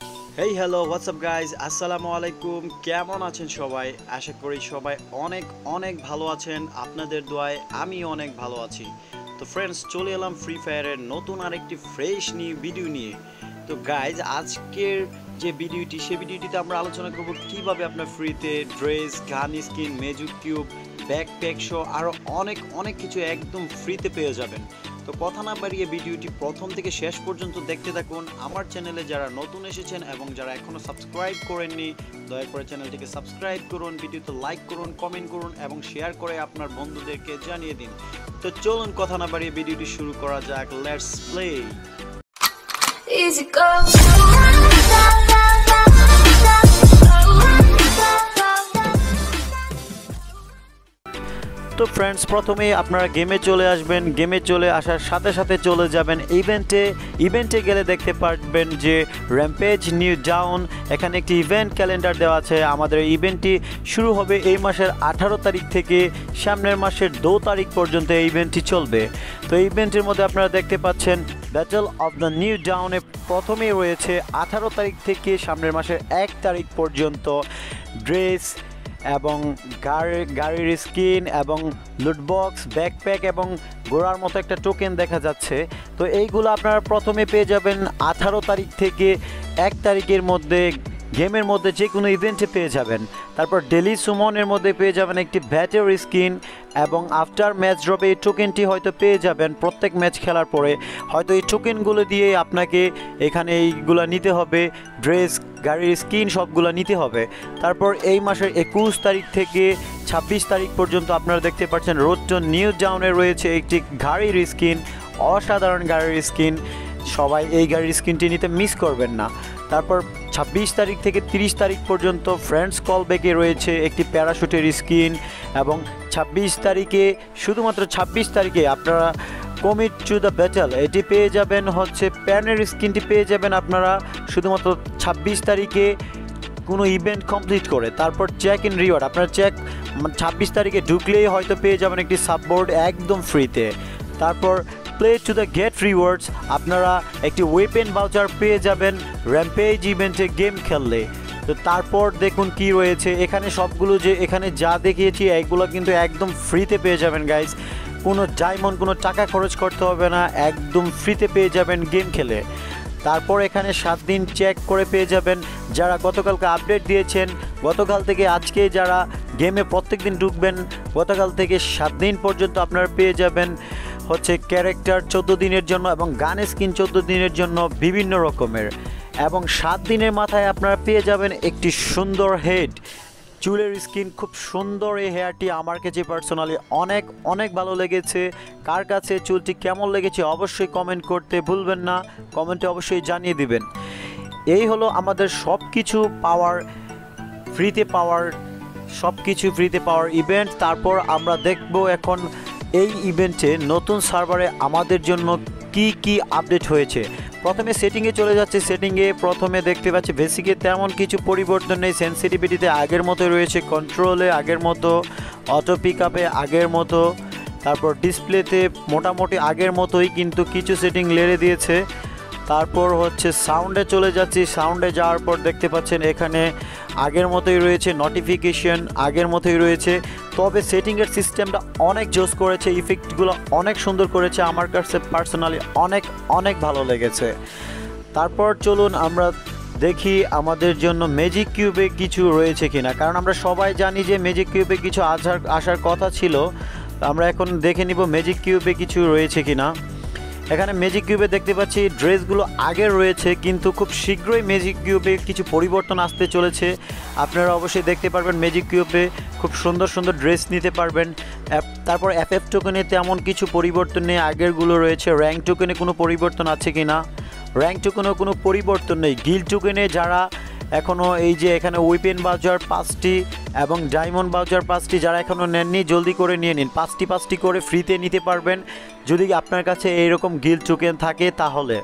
Hey hello WhatsApp guys আসসালামু আলাইকুম। কেমন আছেন সবাই? আশা করি সবাই অনেক অনেক ভালো আছেন। আপনাদের দোয়ায় আমি অনেক ভালো আছি। তো ফ্রেন্ডস, চলে এলাম ফ্রি ফায়ারের নতুন আরেকটি ফ্রেশ ভিডিও নিয়ে। তো গাইজ, আজকের যে ভিডিওটি, সেই ভিডিওটিতে আমরা আলোচনা করব কিভাবে আপনার ফ্রিতে dress, gun skin, magic cube, backpack শো আরও অনেক অনেক কিছু একদম ফ্রিতে পেয়ে যাবেন। তো কথা না বাড়িয়ে ভিডিওটি প্রথম থেকে শেষ পর্যন্ত দেখতে থাকুন। আমার চ্যানেলে যারা নতুন এসেছেন এবং যারা এখনও সাবস্ক্রাইব করেননি, দয়া করে চ্যানেলটিকে সাবস্ক্রাইব করুন, ভিডিওতে লাইক করুন, কমেন্ট করুন এবং শেয়ার করে আপনার বন্ধুদেরকে জানিয়ে দিন। তো চলুন কথা না বাড়িয়ে ভিডিওটি শুরু করা যাক। Let's play. Easy go. তো ফ্রেন্ডস, প্রথমে আপনারা গেমে চলে আসবেন। গেমে চলে আসার সাথে সাথে চলে যাবেন ইভেন্টে গেলে দেখতে পারবেন যে র্যাম্পেজ নিউ ডাউন, এখানে একটি ইভেন্ট ক্যালেন্ডার দেওয়া আছে। আমাদের ইভেন্টটি শুরু হবে এই মাসের 18 তারিখ থেকে সামনের মাসের 2 তারিখ পর্যন্ত এই ইভেন্টটি চলবে। তো এই ইভেন্টের মধ্যে আপনারা দেখতে পাচ্ছেন ব্যাটল অফ দ্য নিউ ডাউনে প্রথমেই রয়েছে 18 তারিখ থেকে সামনের মাসের 1 তারিখ পর্যন্ত ড্রেস এবং গাড়ির স্কিন এবং লুটবক্স, ব্যাকপ্যাক এবং ঘোড়ার মতো একটা টোকেন দেখা যাচ্ছে। তো এইগুলো আপনারা প্রথমে পেয়ে যাবেন 18 তারিখ থেকে 1 তারিখের মধ্যে গেমের মধ্যে যে কোনো ইভেন্টে পেয়ে যাবেন। তারপর ডেলি সুমনের মধ্যে পেয়ে যাবেন একটি ব্যাটের স্কিন এবং আফটার ম্যাচ ড্রপে এই টোকেনটি হয়তো পেয়ে যাবেন। প্রত্যেক ম্যাচ খেলার পরে হয়তো এই টোকেনগুলো দিয়ে আপনাকে এখানে এইগুলো নিতে হবে, ড্রেস, গাড়ির স্কিন সবগুলো নিতে হবে। তারপর এই মাসের 21 তারিখ থেকে 26 তারিখ পর্যন্ত আপনারা দেখতে পাচ্ছেন রোড টু নিউ ডাউনে রয়েছে একটি গাড়ির স্কিন, অসাধারণ গাড়ির স্কিন। সবাই এই গাড়ির স্কিনটি নিতে মিস করবেন না। তারপর 26 তারিখ থেকে 30 তারিখ পর্যন্ত ফ্রেন্ডস কল ব্যাকে রয়েছে একটি প্যারাশুটের স্কিন এবং 26 তারিখে, শুধুমাত্র 26 তারিখে আপনারা কমিট টু দ্য ব্যাটল এটি পেয়ে যাবেন, হচ্ছে প্যানের স্কিনটি পেয়ে যাবেন আপনারা শুধুমাত্র 26 তারিখে কোনো ইভেন্ট কমপ্লিট করে। তারপর চেক ইন রিওয়ার্ড আপনারা 26 তারিখে ঢুকলেই হয়তো পেয়ে যাবেন একটি সাববোর্ড একদম ফ্রিতে। তারপর play to the get rewards আপনারা একটি ওয়েপেন ভাউচার পেয়ে যাবেন র্যাম্পেজ ইভেন্টে গেম খেললে। তো তারপর দেখুন কি রয়েছে এখানে, সবগুলো যে এখানে যা দেখিয়েছি এইগুলো কিন্তু একদম ফ্রিতে পেয়ে যাবেন গাইজ। কোনো ডায়মন্ড, কোনো টাকা খরচ করতে হবে না, একদম ফ্রিতে পেয়ে যাবেন গেম খেলে। তারপর এখানে 7 দিন চেক করে পেয়ে যাবেন যারা গতকালকে আপডেট দিয়েছেন। গতকাল থেকে আজকে যারা গেমে প্রত্যেক দিন ঢুকবেন, গতকাল থেকে 7 দিন পর্যন্ত আপনারা পেয়ে যাবেন হচ্ছে ক্যারেক্টার 14 দিনের জন্য এবং গান স্কিন 14 দিনের জন্য বিভিন্ন রকমের। এবং 7 দিনের মাথায় আপনারা পেয়ে যাবেন একটি সুন্দর হেড, চুলের স্কিন, খুব সুন্দর এই হেয়ারটি। আমার কাছে পার্সোনালি অনেক অনেক ভালো লেগেছে। কার কাছে চুলটি কেমন লেগেছে অবশ্যই কমেন্ট করতে ভুলবেন না, কমেন্টে অবশ্যই জানিয়ে দিবেন। এই হলো আমাদের সব কিছু ফ্রিতে পাওয়ার ইভেন্ট। তারপর আমরা দেখব এখন এই ইভেন্টে নতুন সার্ভারে আমাদের জন্য কি কি আপডেট হয়েছে। প্রথমে সেটিংয়ে চলে যাচ্ছে। সেটিংয়ে প্রথমে দেখতে পাচ্ছি বেসিকে তেমন কিছু পরিবর্তন নেই। সেন্সিটিভিটিতে আগের মতো রয়েছে, কন্ট্রোলে আগের মতো, অটো পিক আপে আগের মতো, তারপর ডিসপ্লেতে মোটামুটি আগের মতোই, কিন্তু কিছু সেটিং লেড়ে দিয়েছে। তারপর হচ্ছে সাউন্ডে চলে যাচ্ছি। সাউন্ডে যাওয়ার পর দেখতে পাচ্ছেন এখানে আগের মতোই রয়েছে, নোটিফিকেশন আগের মতোই রয়েছে। তবে সেটিংয়ের সিস্টেমটা অনেক জোস করেছে, ইফেক্টগুলো অনেক সুন্দর করেছে, আমার কাছে পার্সোনালি অনেক অনেক ভালো লেগেছে। তারপর চলুন আমরা দেখি আমাদের জন্য ম্যাজিক কিউবে কিছু রয়েছে কিনা, কারণ আমরা সবাই জানি যে ম্যাজিক কিউবে কিছু আসার কথা ছিল। আমরা এখন দেখে নিব ম্যাজিক কিউবে কিছু রয়েছে কিনা। এখানে ম্যাজিক কিউবে দেখতে পাচ্ছি ড্রেসগুলো আগের রয়েছে, কিন্তু খুব শীঘ্রই ম্যাজিক কিউবে কিছু পরিবর্তন আসতে চলেছে। আপনারা অবশ্যই দেখতে পারবেন ম্যাজিক কিউবে খুব সুন্দর সুন্দর ড্রেস নিতে পারবেন। তারপর এফএফ টোকেনে তেমন কিছু পরিবর্তন নেই, আগেরগুলো রয়েছে। র্যাঙ্ক টোকেনে কোনো পরিবর্তন আছে কি না, র্যাঙ্ক টোকেনেও কোনো পরিবর্তন নেই। গিল্ড টোকেনে যারা এখনও এই যে এখানে ওয়েপেন ভাউচার 5টি এবং ডায়মন্ড ভাউচার 5টি যারা এখনও নেননি জলদি করে নিয়ে নিন, 5টি করে ফ্রিতে নিতে পারবেন যদি আপনার কাছে এইরকম গিল্ড টোকেন থাকে। তাহলে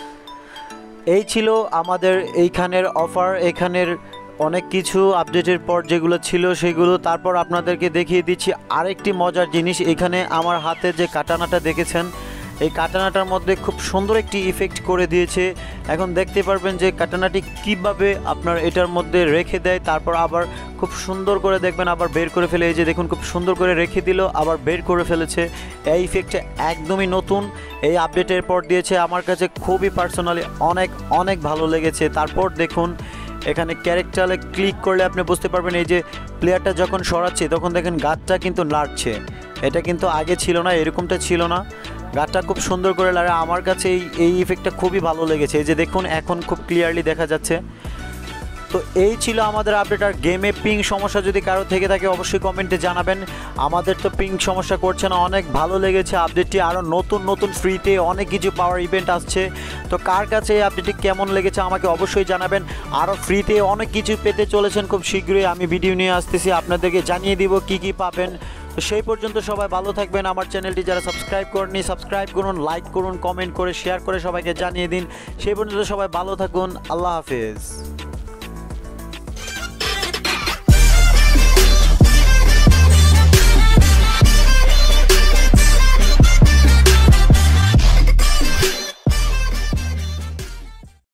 এই ছিল আমাদের এইখানের অফার। এখানের অনেক কিছু আপডেটের পর যেগুলো ছিল সেগুলো। তারপর আপনাদেরকে দেখিয়ে দিচ্ছি আরেকটি মজার জিনিস। এখানে আমার হাতে যে কাটানাটা দেখেছেন, এই কাটানাটার মধ্যে খুব সুন্দর একটি ইফেক্ট করে দিয়েছে এখন দেখতে পারবেন যে কাটানাটি কিভাবে আপনার এটার মধ্যে রেখে দেয়, তারপর আবার খুব সুন্দর করে দেখবেন আবার বের করে ফেলে। এই যে দেখুন খুব সুন্দর করে রেখে দিল, আবার বের করে ফেলেছে। এই ইফেক্টটা একদমই নতুন, এই আপডেটের পর দিয়েছে। আমার কাছে খুবই পার্সোনালি অনেক অনেক ভালো লেগেছে। তারপর দেখুন এখানে ক্যারেক্টারে ক্লিক করলে আপনি বুঝতে পারবেন এই যে প্লেয়ারটা যখন সরাচ্ছে তখন দেখেন গাছটা কিন্তু নাড়ছে। এটা কিন্তু আগে ছিল না, এরকমটা ছিল না। গাছটা খুব সুন্দর করে লাগে। আমার কাছে এই ইফেক্টটা খুবই ভালো লেগেছে। এই যে দেখুন এখন খুব ক্লিয়ারলি দেখা যাচ্ছে। তো এই ছিল আমাদের আপডেট। আর গেমে পিং সমস্যা যদি কারো থেকে থাকে অবশ্যই কমেন্টে জানাবেন। আমাদের তো পিং সমস্যা করছে না, অনেক ভালো লেগেছে আপডেটটি। আরও নতুন নতুন ফ্রিতে অনেক কিছু পাওয়ার ইভেন্ট আসছে। তো কার কাছে এই আপডেটটি কেমন লেগেছে আমাকে অবশ্যই জানাবেন। আরও ফ্রিতে অনেক কিছু পেতে চলেছেন, খুব শীঘ্রই আমি ভিডিও নিয়ে আসতেছি, আপনাদেরকে জানিয়ে দিব কি কি পাবেন। তো সেই পর্যন্ত সবাই ভালো থাকবেন। আমার চ্যানেলটি যারা সাবস্ক্রাইব করেননি সাবস্ক্রাইব করুন, লাইক করুন, কমেন্ট করে শেয়ার করে সবাইকে জানিয়ে দিন। সেই পর্যন্ত সবাই ভালো থাকুন। আল্লাহ হাফেজ।